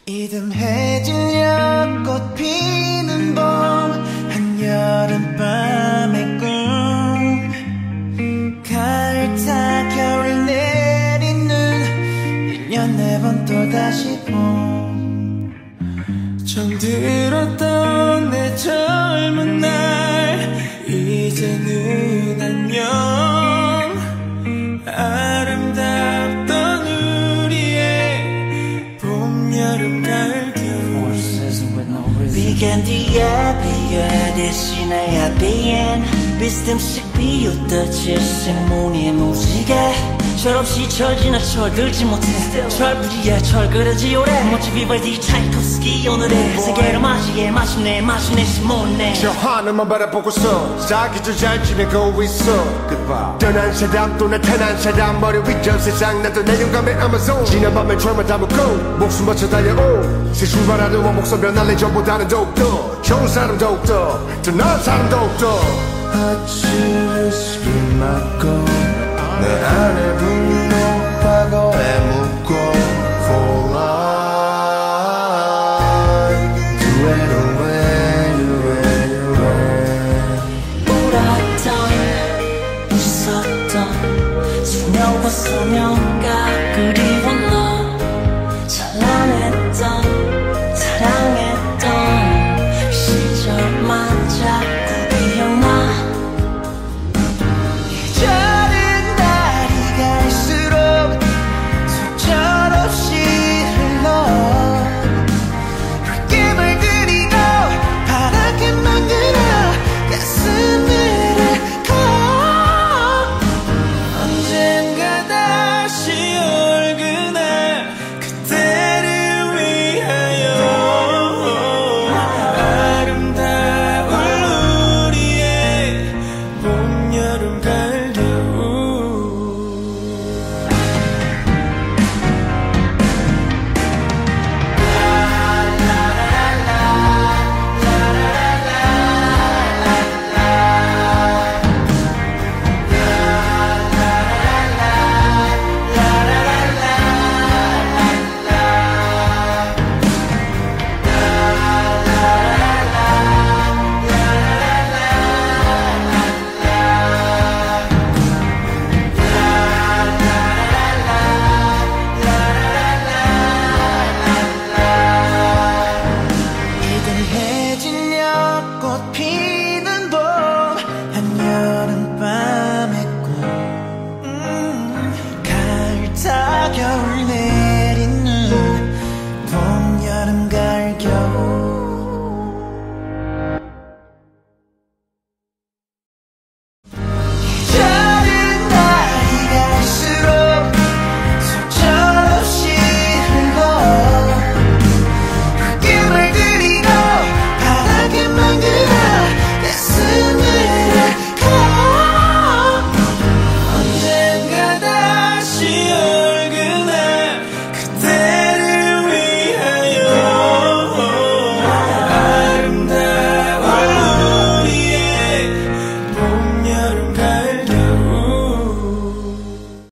이듬해질녘 꽃 피는 봄 한여름밤의 꿈 가을 타 겨울 내린 눈 1년 4번 또다시 봄 정들었던 내 젊은 날 이제는 안녕 아름답던 우리의 봄 여름 가을 겨울 비간디야 비가 대신하여 비엔 비스듬씩 비웃던 질색무늬의 무지개 철없이 철 지나 철들지 못해 철부지야 철 그려지 오래 멋지 비발디 차이콥스키 오늘의 세계를 맞이해 마침내 시몬네 저 하늘만 바라보고서 사기도 잘 지내고 있어 떠난 사람 또 나타난 사람 머리 위저 세상 나도 내 영감의 아마존 지난 밤에 철만 담고 목숨 바쳐 달려오 새 출발하는 원목선 변할래 저보다는 더욱더 좋은 사람 더욱더 더 나은 사람 더욱더 아침을 스킨 맞고 내 안에 분노하고 애무